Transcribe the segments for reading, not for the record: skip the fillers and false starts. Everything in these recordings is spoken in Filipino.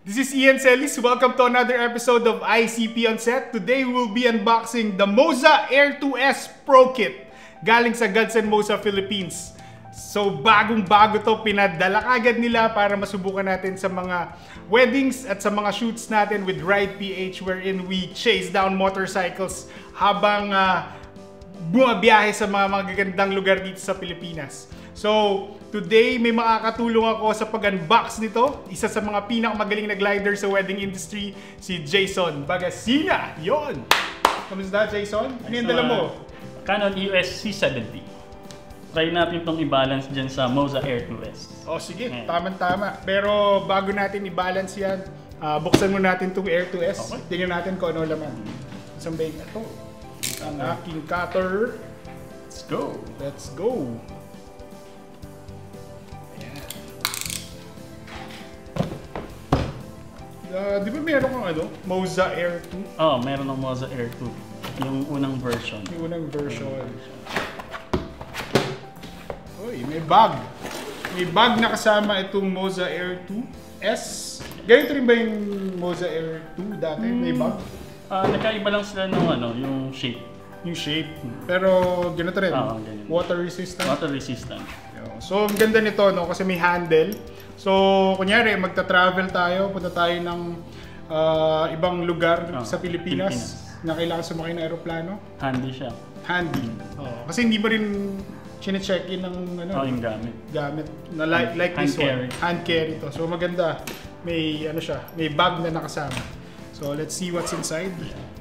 This is Ian Celis. Welcome to another episode of ICP on Set. Today we'll be unboxing the Moza Air 2S Pro Kit galing sa Gods & Moza Philippines. So bagong-bago to, pinadala agad nila para masubukan natin sa mga weddings at sa mga shoots natin with Ride PH, wherein we chase down motorcycles habang bumabiyahe sa mga magagandang lugar dito sa Pilipinas. So, today may makakatulong ako sa pag-unbox nito. Isa sa mga pinakamagaling na glider sa wedding industry, si Jason Bagasina. Yon! Kamusta, Jason? Ano yung dala mo? Canon EOS C70. Try natin itong i-balance dyan sa Moza Air 2S. Oh, sige. Tama-tama. Pero bago natin i-balance yan, buksan mo natin itong Air 2S. Okay. Tingnan natin kung ano laman. Isang bag ito. Ang aking cutter. Let's go! Let's go! Di ba meron kang Moza Air 2? Oo, meron ng Moza Air 2. Yung unang version. Yung unang version. Uy, may bag. May bag na kasama itong Moza Air 2S. Ganito rin ba yung Moza Air 2 dati? May bag? Nagkaiba lang sila ng yung shape. Yung shape. Pero ganito rin. Ganyan. Water resistant. Water resistant. So, ang ganda nito, no? Kasi may handle. So, kunyari, magta-travel tayo, punta tayo ng ibang lugar sa Pilipinas na kailangan sumakay ng aeroplano. Handy siya. Handy. Kasi hindi mo rin chine-check-in ng yung gamit. Gamit. Na like hand this carry. one. Hand carry to. So, maganda. May siya, may bag na nakasama. So, let's see what's inside.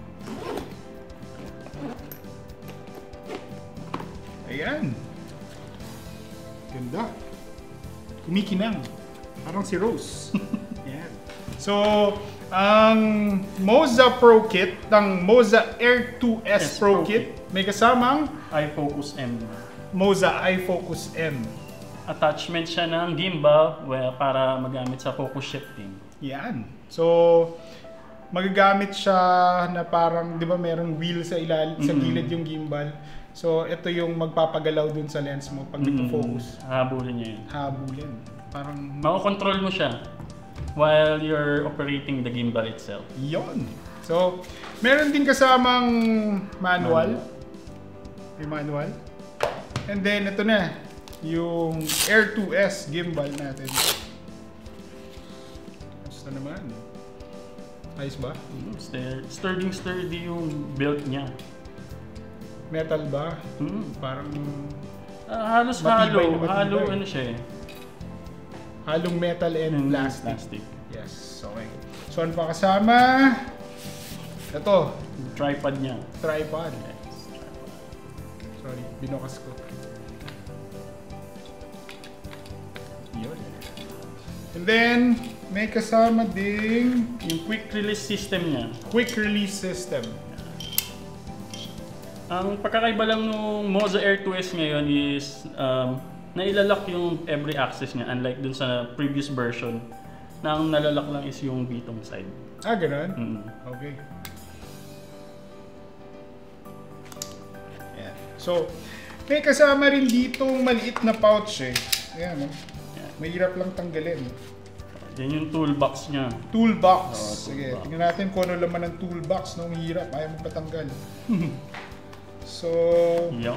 Ayan. Ganda. Kumikinang. Parang si Rose. Ayan. So, ang Moza Pro Kit, ng Moza Air 2S Pro Kit, may kasamang iFocus M. Moza iFocus M. Attachment siya ng gimbal para magamit sa focus shifting. Yan. So, magagamit siya na parang, di ba merong wheel sa sa gilid yung gimbal. So, ito yung magpapagalaw dun sa lens mo pag nagpo-focus. Habulin niya yun. Habulin. Parang mako-control mo siya while you're operating the gimbal itself. Yon. So, meron din kasamang manual. May manual. And then, ito na. Yung Air 2S gimbal natin. Basta naman. Ayos ba? Sturdy yung build niya. Metal ba? Parang halos halo siya eh. Halong metal and plastic. Plastic. Yes, okay. So, ano pa kasama? Ito. Tripod niya. Tripod. Yes, tripod. Sorry, binukas ko. Yun. And then, may kasama ding yung quick release system niya. Quick release system. Ang pagkakaiba lang ng Moza Air 2S ngayon is nailalock yung every axis niya, unlike dun sa previous version na ang nalalak lang is yung bitong side. Ganun? Okay. Yeah. So, may kasama rin ditong maliit na pouch eh. Ayan, mahirap lang tanggalin. Yan yung toolbox niya. Toolbox. Sige, tingnan natin kung ano laman ng toolbox. Nung hirap, ayaw mo patanggal. So, yun.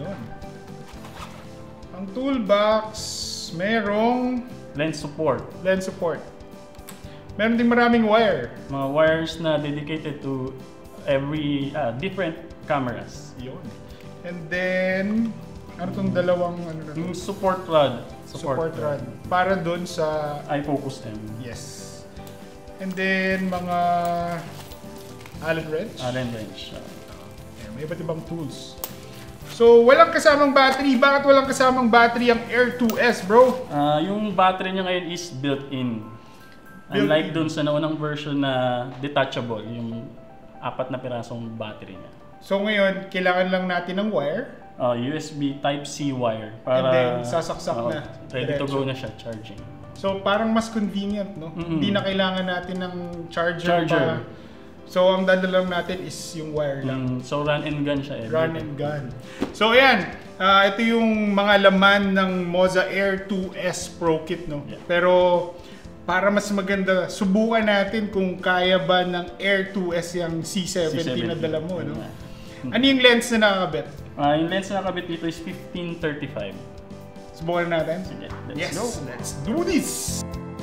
Ang toolbox, merong lens support. Lens support. Meron din maraming wire. Mga wires na dedicated to every different cameras. Yun. And then, ano itong dalawang yung support rod. Support rod. Para dun sa iFocus M. Yes. And then, mga Allen wrench. Allen wrench. May iba't ibang tools. So, walang kasamang battery. Bakit walang kasamang battery ang Air 2S, bro? Yung battery niya ngayon is built-in. Unlike dun sa naunang version na detachable, yung 4 na pirasong battery niya. So, ngayon, kailangan lang natin ng wire. USB Type-C wire. Para, and then, sasaksak na. Ready to go na siya, charging. So, parang mas convenient, no? Hindi na kailangan natin ng charger. Pa. So, ang dala lang natin is yung wire lang. So, run and gun siya. Run and gun. So, ayan. Ito yung mga laman ng Moza Air 2S Pro Kit, no? Yeah. Pero, para mas maganda, subukan natin kung kaya ba ng Air 2S yung C70 na dala mo, no? Ano yung lens na nakakabit? Yung lens na nakakabit dito is 15-35. Subukan natin? Sige, Yes, go! let's do this!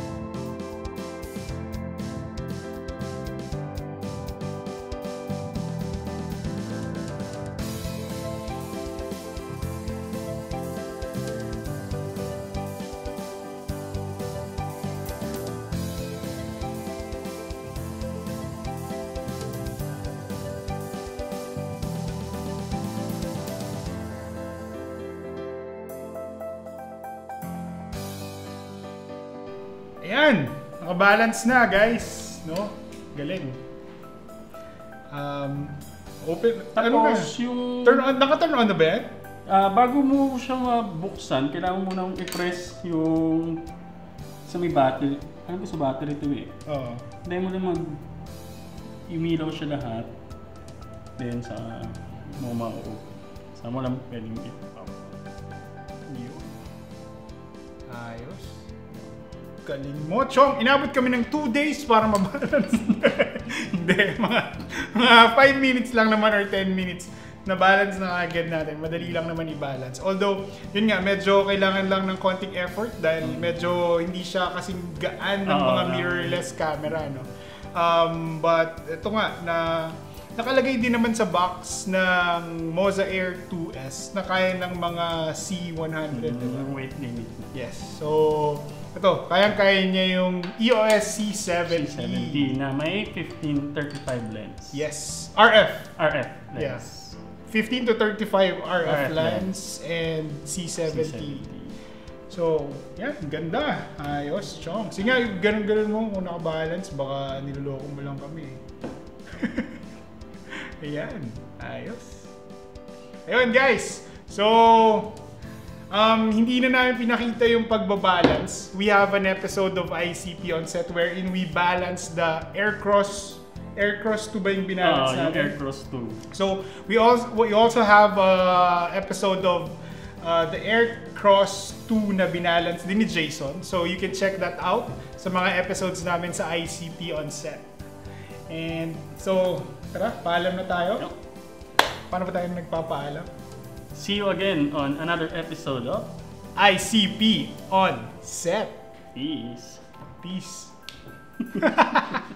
Ayan, nakabalance na guys, no? Galing. Open, ano Tapos yung... Turn on, naka-turn on na ba yan? bago mo siya mabuksan, kailangan mo nang i-press yung sa may battery. Ano ba sa battery ito eh? Oo. Then mo naman umilaw siya lahat. Then sa mo ma-open. Sa mo lang pwedeng i-power. Yun. Ayos. Galing mo, Chong. Inabot kami ng 2 days para mabalance. Hindi, mga 5 minutes lang naman or 10 minutes na balance na agad natin. Madali lang naman i-balance. Although, yun nga, medyo kailangan lang ng konting effort dahil medyo hindi siya kasing gaan ng mga mirrorless camera, no? But ito nga, na nakalagay din naman sa box ng Moza Air 2S na kaya ng mga C100. Yung weight limit. Yes. So, ito, kayang-kaya niya yung EOS C70. C70 na may 15-35 lens. Yes. RF. RF lens. Yes. 15 to 35 RF RF lens and C70. So, yan. Ganda. Ayos, Chong. Sige nga, ganun-ganun mo kung nakabalance. Baka niloloko mo lang kami. Ayan. Ayos. Ayun, guys. So, hindi na namin pinakita yung pagbabalance. We have an episode of ICP on set wherein we balance the Aircross 2 ba yung binalance natin? Yung Aircross 2. So, we also have episode of the Aircross 2 na binalance din ni Jason. So, you can check that out sa mga episodes namin sa ICP on set. And so, tara, paalam na tayo. Paano ba tayo nagpapaalam? See you again on another episode of ICP on set. Peace. Peace.